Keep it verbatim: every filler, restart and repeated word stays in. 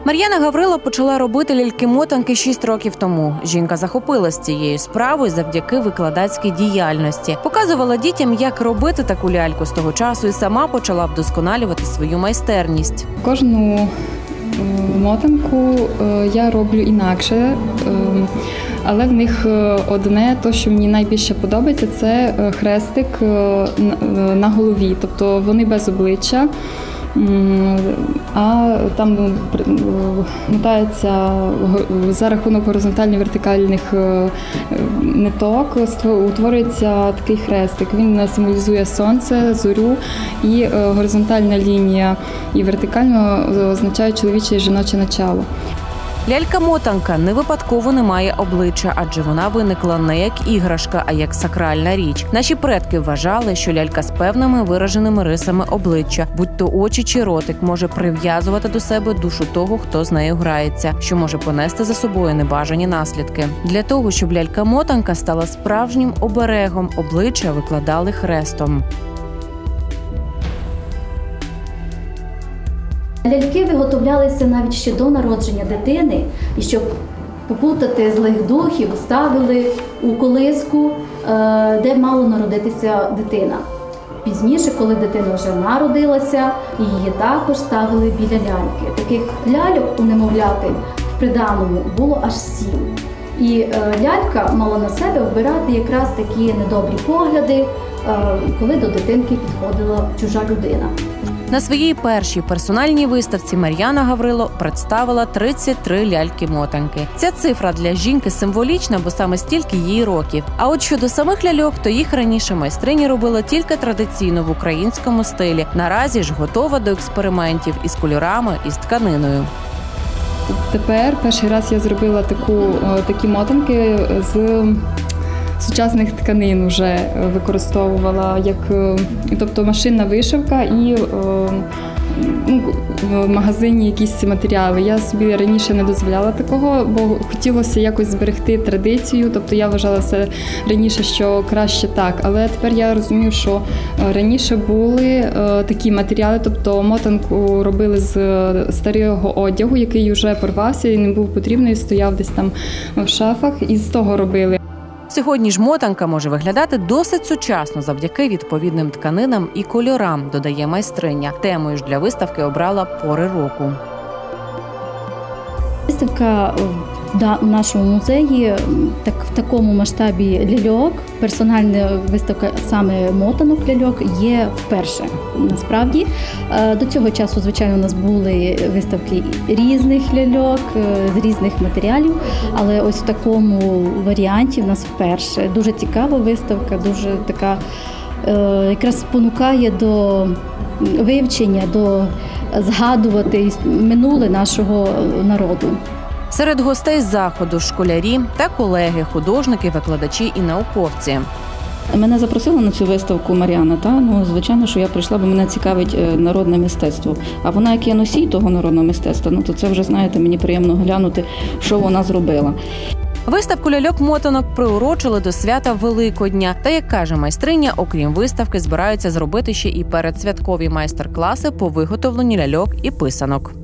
Мар'яна Гаврило почала робити ляльки-мотанки шість років тому. Жінка захопилась цією справою завдяки викладацькій діяльності. Показувала дітям, як робити таку ляльку з того часу, і сама почала вдосконалювати свою майстерність. Кожну мотанку я роблю інакше, але в них одне, то, що мені найбільше подобається, це хрестик на голові. Тобто вони без обличчя, а там мотається за рахунок горизонтально-вертикальних ниток, утворюється такий хрестик. Він символізує сонце, зорю, і горизонтальна лінія і вертикально означає чоловіче і жіноче начало. Лялька-мотанка не випадково не має обличчя, адже вона виникла не як іграшка, а як сакральна річ. Наші предки вважали, що лялька з певними вираженими рисами обличчя, будь-то очі чи ротик, може прив'язувати до себе душу того, хто з нею грається, що може понести за собою небажані наслідки. Для того, щоб лялька-мотанка стала справжнім оберегом, обличчя викладали хрестом. Ляльки виготовлялися навіть ще до народження дитини, і щоб попутати злих духів, ставили у колиску, де мала народитися дитина. Пізніше, коли дитина вже народилася, її також ставили біля ляльки. Таких ляльок у немовляти в приданому було аж сім. І лялька мала на себе вбирати якраз такі недобрі погляди, коли до дитинки підходила чужа людина. На своїй першій персональній виставці Мар'яна Гаврило представила тридцять три ляльки-мотанки. Ця цифра для жінки символічна, бо саме стільки їй років. А от щодо самих ляльок, то їх раніше майстриня робила тільки традиційно в українському стилі. Наразі ж готова до експериментів із кольорами, і з тканиною. Тепер перший раз я зробила таку, такі мотанки з сучасних тканин, вже використовувала, як, тобто машинна вишивка і ну, в магазині якісь матеріали. Я собі раніше не дозволяла такого, бо хотілося якось зберегти традицію, тобто я вважала все раніше, що краще так. Але тепер я розумію, що раніше були такі матеріали, тобто мотанку робили з старого одягу, який вже порвався і не був потрібний, стояв десь там в шафах, і з того робили. Сьогодні ж мотанка може виглядати досить сучасно завдяки відповідним тканинам і кольорам, додає майстриня. Темою ж для виставки обрала пори року. Виставка у нашому музеї так, в такому масштабі ляльок, персональна виставка саме мотанок ляльок є вперше. Насправді, до цього часу, звичайно, у нас були виставки різних ляльок, з різних матеріалів, але ось в такому варіанті в нас вперше. Дуже цікава виставка, дуже така, якраз спонукає до вивчення, до згадувати минуле нашого народу. Серед гостей заходу – школярі та колеги, художники, викладачі і науковці. Мене запросила на цю виставку Мар'яна, та ну звичайно, що я прийшла, бо мене цікавить народне мистецтво. А вона, як є носій того народного мистецтва, ну то це вже, знаєте, мені приємно глянути, що вона зробила. Виставку ляльок-мотанок приурочили до свята Великодня. Та, як каже майстриня, окрім виставки, збираються зробити ще і передсвяткові майстер-класи по виготовленню ляльок і писанок.